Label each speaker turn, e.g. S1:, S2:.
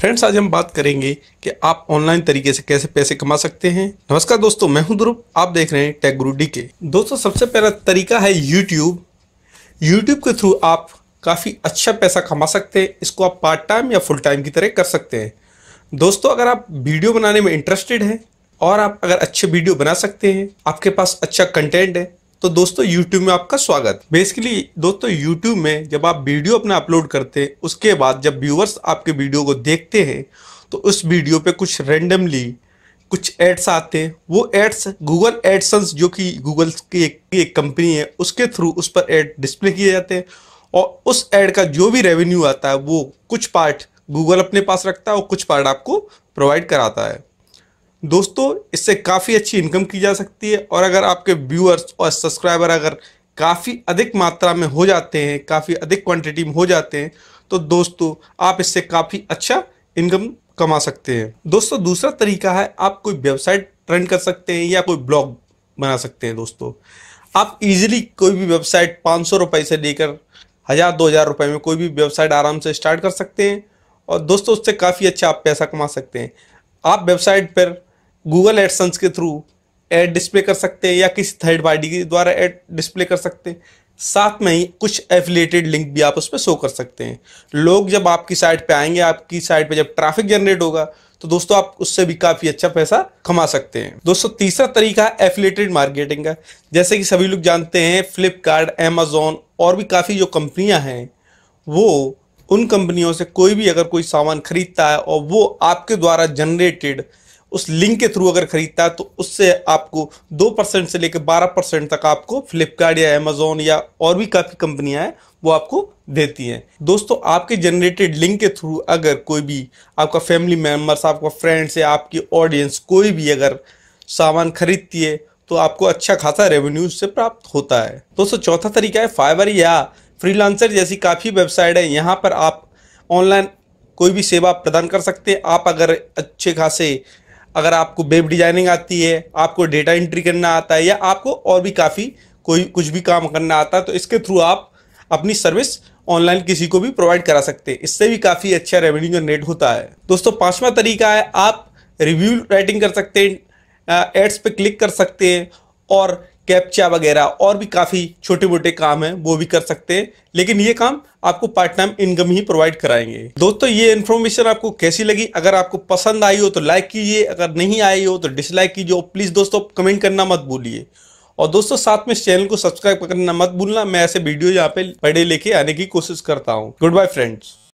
S1: Friends, आज हम बात करेंगे कि आप ऑनलाइन तरीके से कैसे पैसे कमा सकते हैं। नमस्कार दोस्तों, मैं हूं ध्रुव, आप देख रहे हैं टेक गुरु डीके। दोस्तों, सबसे पहला तरीका है यूट्यूब। यूट्यूब के थ्रू आप काफ़ी अच्छा पैसा कमा सकते हैं। इसको आप पार्ट टाइम या फुल टाइम की तरह कर सकते हैं। दोस्तों, अगर आप वीडियो बनाने में इंटरेस्टेड हैं और आप अगर अच्छे वीडियो बना सकते हैं, आपके पास अच्छा कंटेंट है, तो दोस्तों यूट्यूब में आपका स्वागत। बेसिकली दोस्तों, यूट्यूब में जब आप वीडियो अपना अपलोड करते हैं, उसके बाद जब व्यूअर्स आपके वीडियो को देखते हैं तो उस वीडियो पे कुछ रेंडमली कुछ एड्स आते हैं। वो एड्स गूगल एडसेंस, जो कि गूगल की एक कंपनी है, उसके थ्रू उस पर एड डिस्प्ले किए जाते हैं और उस एड का जो भी रेवेन्यू आता है वो कुछ पार्ट गूगल अपने पास रखता है और कुछ पार्ट आपको प्रोवाइड कराता है। दोस्तों, इससे काफ़ी अच्छी इनकम की जा सकती है और अगर आपके व्यूअर्स और सब्सक्राइबर अगर काफ़ी अधिक मात्रा में हो जाते हैं, काफ़ी अधिक क्वांटिटी में हो जाते हैं, तो दोस्तों आप इससे काफ़ी अच्छा इनकम कमा सकते हैं। दोस्तों, दूसरा तरीका है, आप कोई वेबसाइट रन कर सकते हैं या कोई ब्लॉग बना सकते हैं। दोस्तों, आप इजीली कोई भी वेबसाइट 500 रुपये से लेकर 1000-2000 रुपये में कोई भी वेबसाइट आराम से स्टार्ट कर सकते हैं और दोस्तों उससे काफ़ी अच्छा आप पैसा कमा सकते हैं। आप वेबसाइट पर गूगल एडसेंस के थ्रू ऐड डिस्प्ले कर सकते हैं या किसी थर्ड पार्टी के द्वारा ऐड डिस्प्ले कर सकते हैं। साथ में ही कुछ एफिलिएटेड लिंक भी आप उस पर शो कर सकते हैं। लोग जब आपकी साइट पे आएंगे, आपकी साइट पे जब ट्रैफिक जनरेट होगा, तो दोस्तों आप उससे भी काफ़ी अच्छा पैसा कमा सकते हैं। दोस्तों, तीसरा तरीका है एफिलिएटेड मार्केटिंग का। जैसे कि सभी लोग जानते हैं, फ्लिपकार्ट, अमेजोन और भी काफ़ी जो कंपनियां हैं, वो उन कंपनियों से कोई भी अगर कोई सामान खरीदता है और वो आपके द्वारा जनरेटेड उस लिंक के थ्रू अगर खरीदता है, तो उससे आपको 2% से लेकर 12% तक आपको फ्लिपकार्ट या अमेजोन या और भी काफ़ी कंपनियां हैं वो आपको देती हैं। दोस्तों, आपके जनरेटेड लिंक के थ्रू अगर कोई भी आपका फैमिली मेम्बर्स, आपका फ्रेंड्स या आपकी ऑडियंस कोई भी अगर सामान खरीदती है, तो आपको अच्छा खासा रेवेन्यू उससे प्राप्त होता है। दोस्तों, चौथा तरीका है फाइवर या फ्रीलांसर जैसी काफ़ी वेबसाइट है। यहाँ पर आप ऑनलाइन कोई भी सेवा प्रदान कर सकते हैं। आप अगर अच्छे खासे अगर आपको वेब डिजाइनिंग आती है, आपको डेटा एंट्री करना आता है या आपको और भी काफ़ी कोई कुछ भी काम करना आता है, तो इसके थ्रू आप अपनी सर्विस ऑनलाइन किसी को भी प्रोवाइड करा सकते हैं। इससे भी काफ़ी अच्छा रेवेन्यू जनरेट होता है। दोस्तों, पांचवा तरीका है, आप रिव्यू राइटिंग कर सकते हैं, एड्स पे क्लिक कर सकते हैं और कैप्चा वगैरह और भी काफ़ी छोटे मोटे काम हैं वो भी कर सकते हैं, लेकिन ये काम आपको पार्ट टाइम इनकम ही प्रोवाइड कराएंगे। दोस्तों, ये इन्फॉर्मेशन आपको कैसी लगी? अगर आपको पसंद आई हो तो लाइक कीजिए, अगर नहीं आई हो तो डिसलाइक कीजिए और प्लीज़ दोस्तों कमेंट करना मत भूलिए। और दोस्तों, साथ में इस चैनल को सब्सक्राइब करना मत भूलना। मैं ऐसे वीडियो यहाँ पे बड़े लेके आने की कोशिश करता हूँ। Good bye friends.